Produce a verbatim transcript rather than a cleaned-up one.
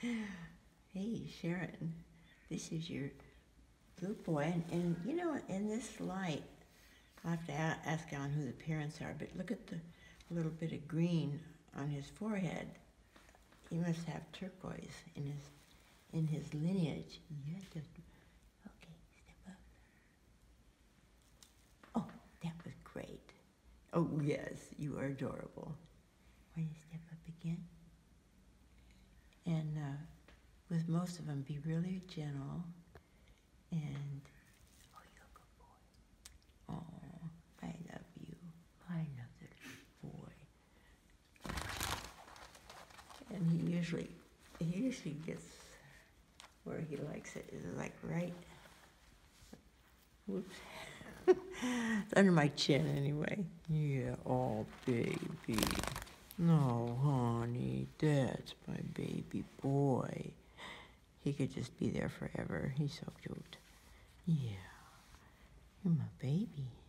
Hey, Sharon, this is your blue boy, and, and you know, in this light, I'll have to a- ask Alan who the parents are, but look at the little bit of green on his forehead. He must have turquoise in his in his lineage. You have to, okay, step up. Oh, that was great. Oh, yes, you are adorable. Why don't you step up again? And uh, with most of them, be really gentle. And, oh, you're a good boy. Oh, I love you. I love the little boy. And he usually, he usually gets where he likes it, is like right, whoops. It's under my chin anyway. Yeah, oh, baby. No, honey, that's my baby boy. He could just be there forever. He's so cute. Yeah, you're my baby.